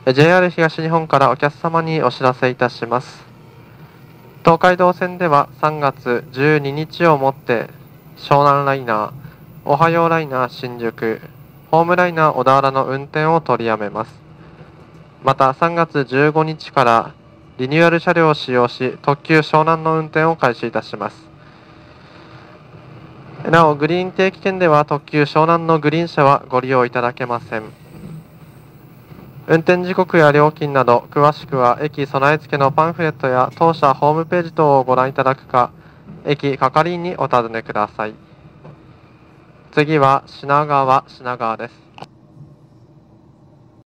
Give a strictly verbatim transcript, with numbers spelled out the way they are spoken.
ジェイアール 東日本からお客様にお知らせいたします。東海道線ではさんがつじゅうににちをもって湘南ライナー、おはようライナー新宿、ホームライナー小田原の運転を取りやめます。またさんがつじゅうごにちからリニューアル車両を使用し、特急湘南の運転を開始いたします。なお、グリーン定期券では特急湘南のグリーン車はご利用いただけません。運転時刻や料金など詳しくは駅備え付けのパンフレットや当社ホームページ等をご覧いただくか、駅係員にお尋ねください。次は品川品川です。